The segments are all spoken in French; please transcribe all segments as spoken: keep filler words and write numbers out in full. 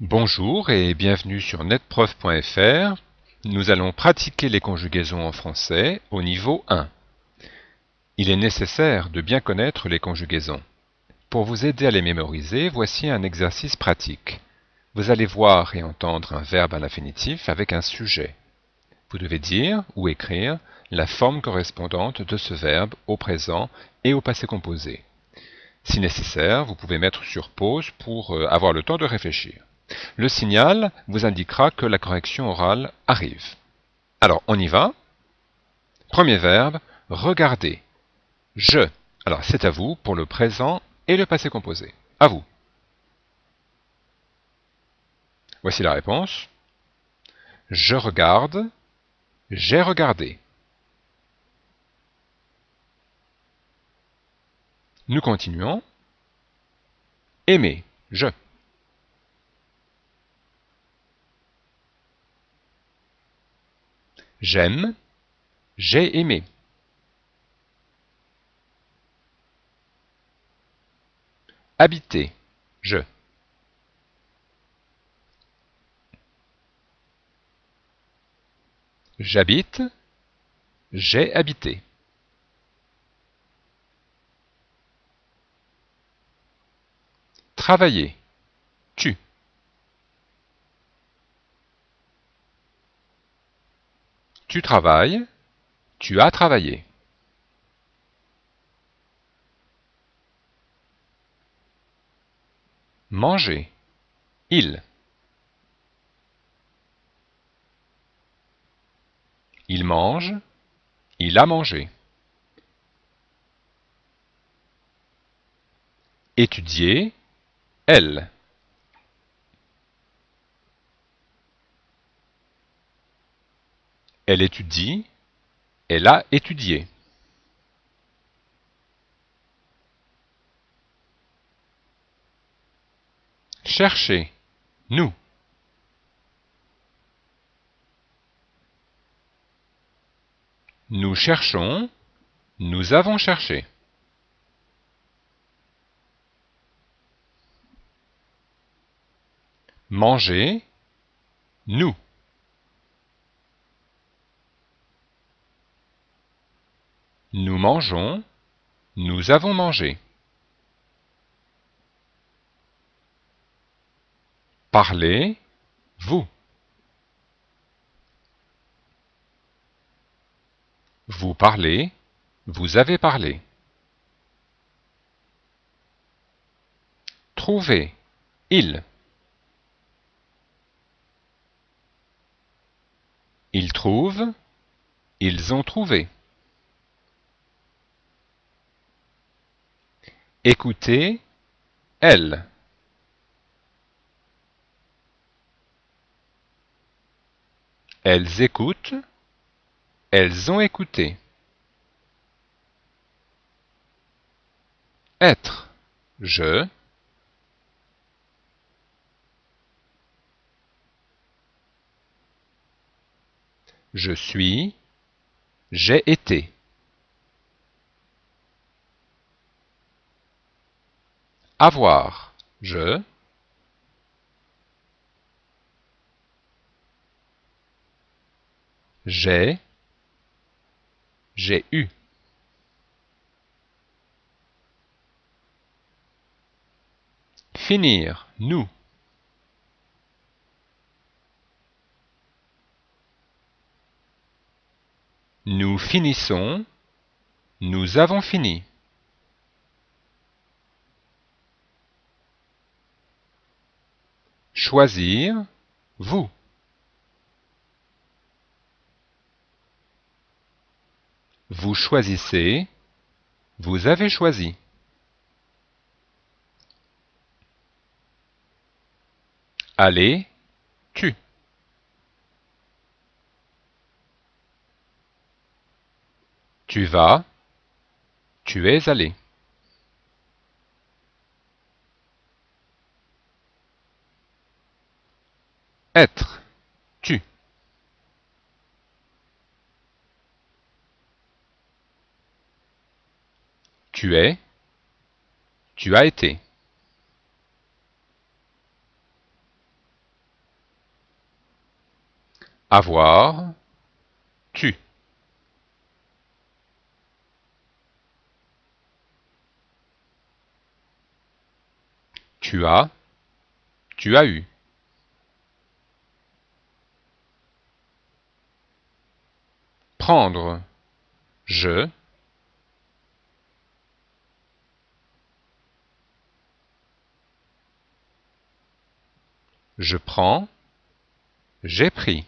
Bonjour et bienvenue sur netprof point F R. Nous allons pratiquer les conjugaisons en français au niveau un. Il est nécessaire de bien connaître les conjugaisons. Pour vous aider à les mémoriser, voici un exercice pratique. Vous allez voir et entendre un verbe à l'infinitif avec un sujet. Vous devez dire ou écrire la forme correspondante de ce verbe au présent et au passé composé. Si nécessaire, vous pouvez mettre sur pause pour avoir le temps de réfléchir. Le signal vous indiquera que la correction orale arrive. Alors, on y va. Premier verbe, regarder. Je. Alors, c'est à vous pour le présent et le passé composé. À vous. Voici la réponse. Je regarde. J'ai regardé. Nous continuons. Aimer. Je. J'aime. J'ai aimé. Habiter. Je. J'habite. J'ai habité. Travailler. Tu. Tu travailles. Tu as travaillé. Manger. Il. Il mange. Il a mangé. Étudier. Elle. Elle étudie. Elle a étudié. Chercher. Nous. Nous cherchons. Nous avons cherché. Manger. Nous. Nous mangeons. Nous avons mangé. Parler. Vous. Vous parlez. Vous avez parlé. Trouver. Il. Ils trouvent. Ils ont trouvé. Écouter. Elle. Elles écoutent. Elles ont écouté. Être. Je. Je suis. J'ai été. Avoir. Je. J'ai. J'ai eu. Finir. Nous. Nous finissons. Nous avons fini. Choisir. Vous. Vous choisissez. Vous avez choisi. Aller. Tu. Tu vas. Tu es allé. Être. Tu. Tu es. Tu as été. Avoir, tu. Tu as, tu as eu. Prendre, je. Je prends, j'ai pris.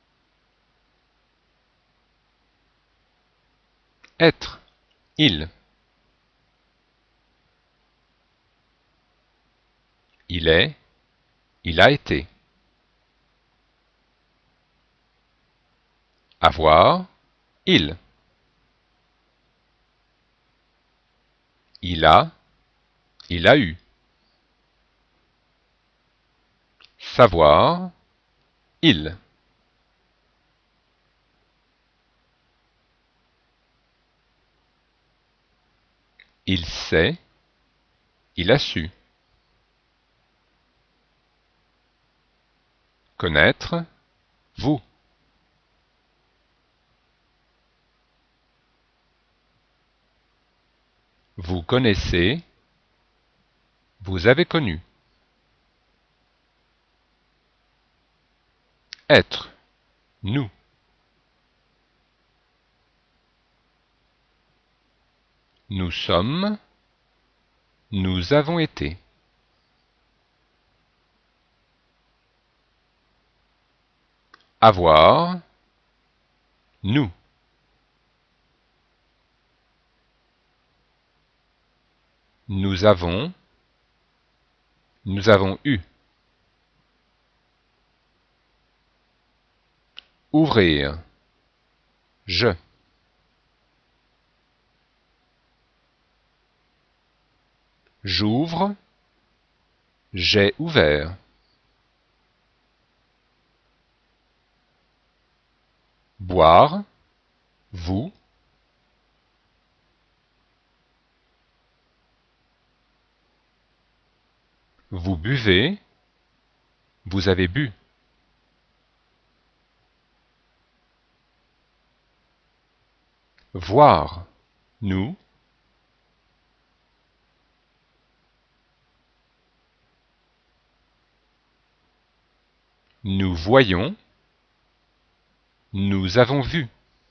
Être, il. Il est, il a été. Avoir, il. Il a, il a eu. Savoir, il. Il sait, il a su. Connaître, vous. Vous connaissez, vous avez connu. Être, nous. Nous sommes, nous avons été. Avoir, nous. Nous avons, nous avons eu. Ouvrir, je. J'ouvre, j'ai ouvert. Boire, vous. Vous buvez, vous avez bu. Voir, nous. Nous voyons, nous avons vu.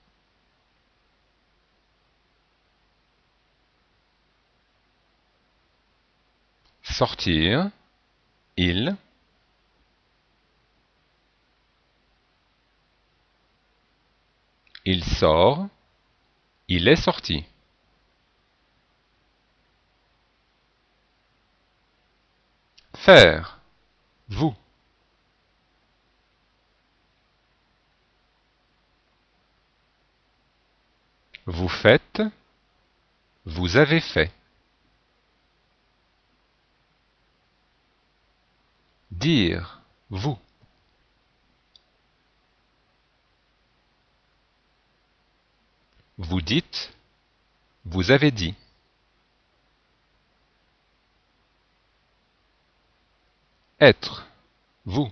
Sortir, il. Il sort, il est sorti. Faire, vous. Vous faites, vous avez fait. Dire, vous. Vous dites, vous avez dit. Être, vous.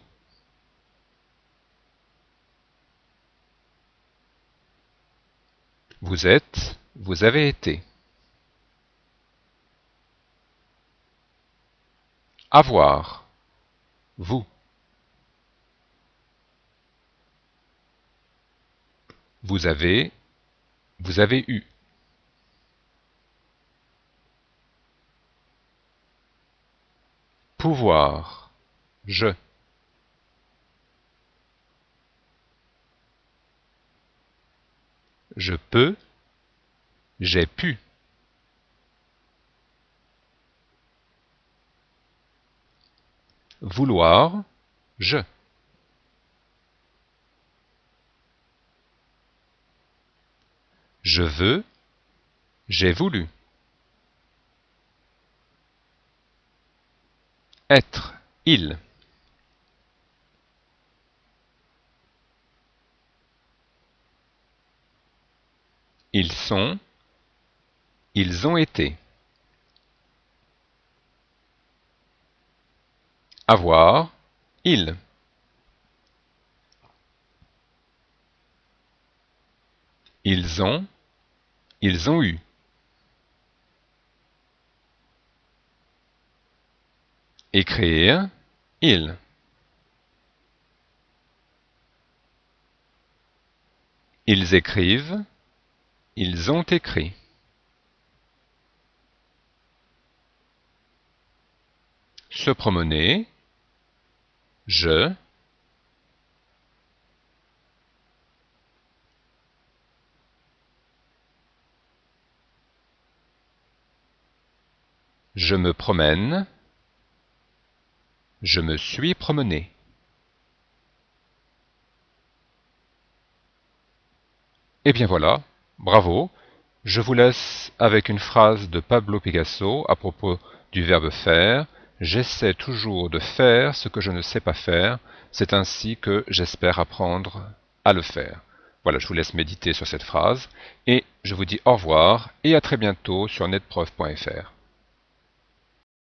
Vous êtes, vous avez été. Avoir, vous. Vous avez, vous avez eu. Pouvoir, je. Je peux, j'ai pu. Vouloir, je. Je veux, j'ai voulu. Être, il. Ils sont, ils ont été. Avoir, il. Ils ont, ils ont eu. Écrire, il. Ils écrivent, ils ont écrit. Se promener, je. Je me promène, je me suis promené. Et bien voilà, bravo. Je vous laisse avec une phrase de Pablo Picasso à propos du verbe faire. J'essaie toujours de faire ce que je ne sais pas faire. C'est ainsi que j'espère apprendre à le faire. Voilà, je vous laisse méditer sur cette phrase et je vous dis au revoir et à très bientôt sur netprof point F R.